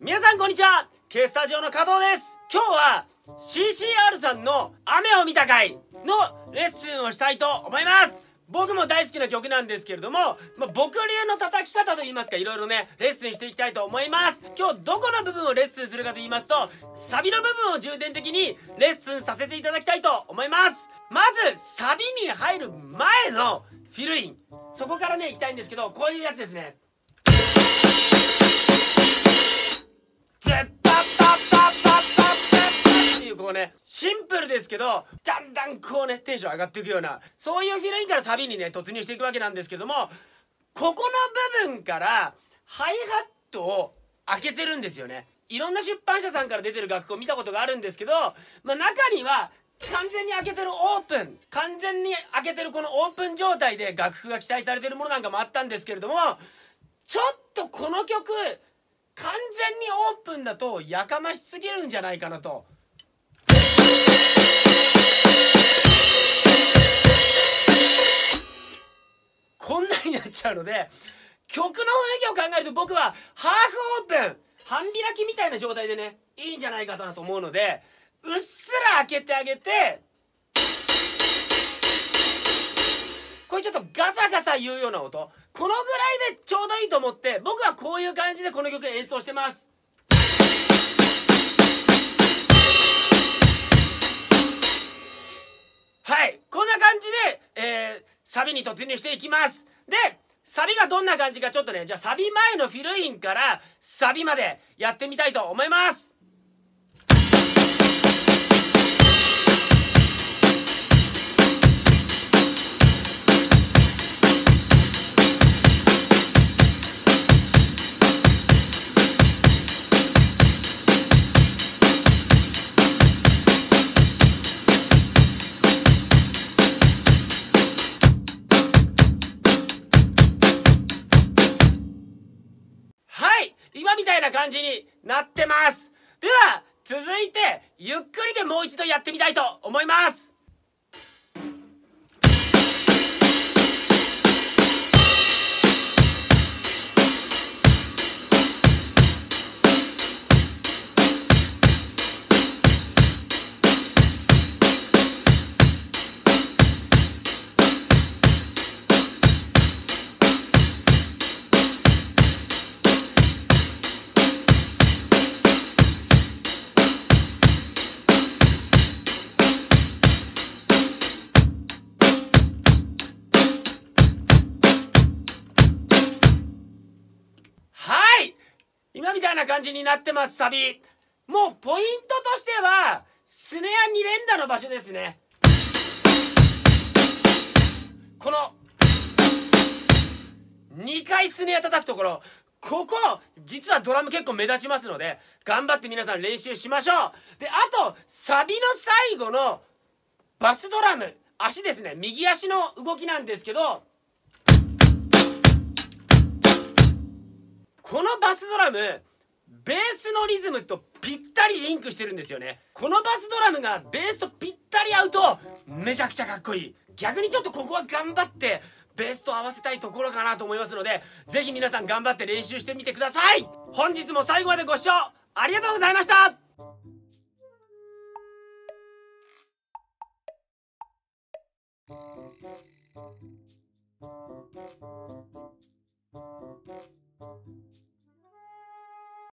皆さんこんにちは。 K スタジオの加藤です。今日は CCR さんの雨を見た回のレッスンをしたいと思います。僕も大好きな曲なんですけれども、僕流の叩き方といいますか、いろいろねレッスンしていきたいと思います。今日どこの部分をレッスンするかと言いますと、サビの部分を重点的にレッスンさせていただきたいと思います。まずサビに入る前のフィルイン、そこからねいきたいんですけど、こういうやつですね。ズッパッパッパッパッパッっていう、こうねシンプルですけどだんだんこうねテンション上がっていくような、そういうフィルインからサビにね突入していくわけなんですけども、ここの部分からハイハットを開けてるんですよね。いろんな出版社さんから出てる楽譜を見たことがあるんですけど、中には完全に開けてるオープン、完全に開けてるこのオープン状態で楽譜が記載されてるものなんかもあったんですけれども、ちょっとこの曲完全にオープンだとやかましすぎるんじゃないかなと。こんなになっちゃうので、曲の雰囲気を考えると僕はハーフオープン、半開きみたいな状態でねいいんじゃないかなと思うので、うっすら開けてあげて、これちょっとガサガサ言うような音、このぐらいでちょうどいいと思って、僕はこういう感じでこの曲演奏してます。はい、こんな感じで、サビに突入していきます。でサビがどんな感じか、ちょっとね、じゃあサビ前のフィルインからサビまでやってみたいと思います。今みたいな感じになってます。では続いてゆっくりでもう一度やってみたいと思います。今みたいな感じになってます。サビもうポイントとしてはスネア2連打の場所ですね。この2回スネア叩くところ、ここ実はドラム結構目立ちますので、頑張って皆さん練習しましょう。であとサビの最後のバスドラム、足ですね、右足の動きなんですけど、このバスドラムベースのリズムとぴったりリンクしてるんですよね。このバスドラムがベースとぴったり合うとめちゃくちゃかっこいい。逆にちょっとここは頑張ってベースと合わせたいところかなと思いますので、ぜひ皆さん頑張って練習してみてください。本日も最後までご視聴ありがとうございました。